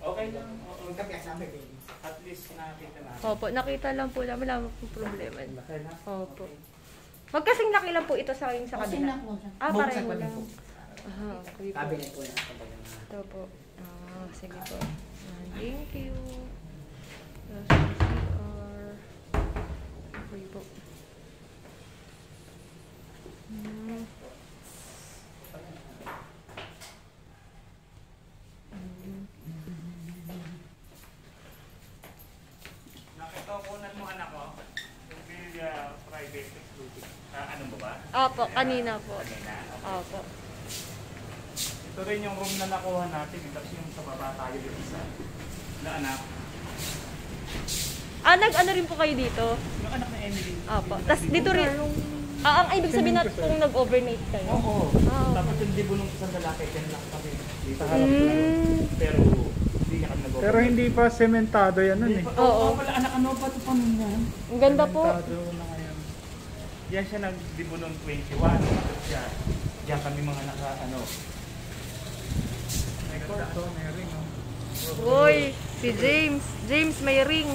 Okay lang. Magkapiyak namin, baby. At least nakita natin. Opo, nakita lang po namin. Wala po problema. Laki na. Opo. Magkasing laki lang po ito sa aking sa Kasi kabila. na po siya. Pareho Buksan pa din lang. po. Okay po. Cabinet po na. Ito po. Sige po. Thank you. CR. Okay po. Nakitokunan mo anak ko. Yung private exclusive. Ano ba ba? Opo, kanina po. Kanina. Opo. Ito rin yung room na nakuha natin. Tapos yung sa baba tayo yung isa. Na anak. Nag-ano rin po kayo dito? Yung anak na Emily. Opo. Tapos dito rin. Ang ibig sabihin natin kung nag-overnight kayo. Oo. Tapos yung dibo nung isang lalaki, dyan lang kami. Dito harap lang. Pero hindi niya kami nag-overnight. Pero hindi pa sementado yan nun eh. Oo. Wala anak, ano ba ito pa nun yan? Ang ganda po. Sementado na ngayon. Yan siya nag-dibo nung 21. Tapos siya, diyan kami mga ano. Ito, may ring oh. Uy, si James. James may ring.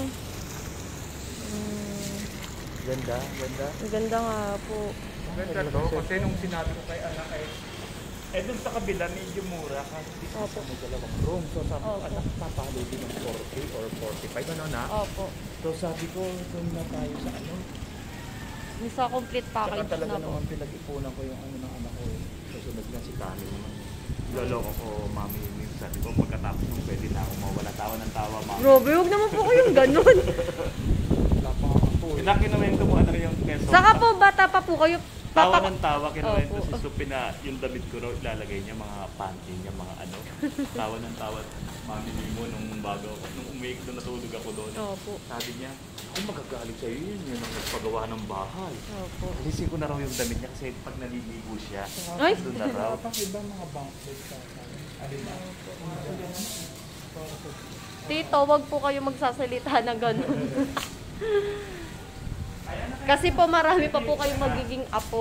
Ganda, ganda. Ang ganda nga po. Ganda to, kasi nung sinabi ko kay anak dun sa kabila, medyo mura. Kasi dito Opo. may dalawang room. So sabi ko, Opo. anak, papalo din ng 40 or 45. Ano na? Opo. So sabi ko, doon na tayo sa ano. Yung sa complete Saka package talaga na po. naman pinag-ipunan ko yung ano ng anak ko. Susunod na si Kami naman. Loloko ko, mami. Sabi ko, pagkatapos nung pwede na ako mawala tawa ng tawa, mami. Grabe, huwag naman po kayong ganun. wala pa nga po. Kinakinuwento mo ano yung peso. Saka po, bata pa po kayo. Tawa ng tawa, kinuwento Opo. si Supi na yung damit ko raw ilalagay niya, mga panty niya, mga ano. Tawa ng tawa, mami mo nung bago, nung umiik doon, natulog ako doon. Opo. Sabi niya, ay magagalit sa'yo yun, yun ang nagpagawa ng bahay. Opo. Alisin ko na raw yung damit niya kasi pag naliligo siya, Ay! doon na raw. Wala pang ibang mga bunk beds sa alin na. Tito, wag po kayo magsasalita ng ganun. Kasi po marami pa po kayong magiging apo.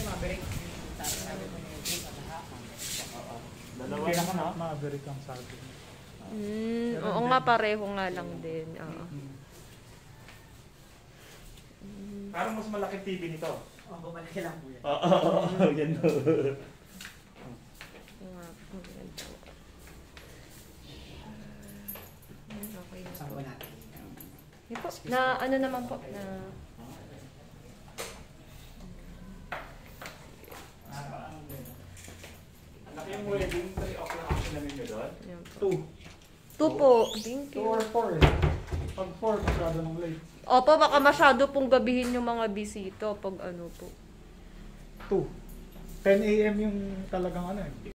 Dalawa na ka na. Maverick ang sabi. Oo nga, pareho nga lang din. Oo. Parang mas malaki TV nito. Bumalik lang po yan. Oo, yan o. Okay na Saan po. ba natin? Yun po. Na ano naman po, na Anak yung wedding, 3 o'clock ako namin nyo doon. yan po. 2. 2 po. Thank 2 you. or 4 eh. Pag 4, masyado ng late. Opo, baka masyado pong gabihin yung mga bisito pag ano po. 2. 10 a.m. yung talagang ano eh.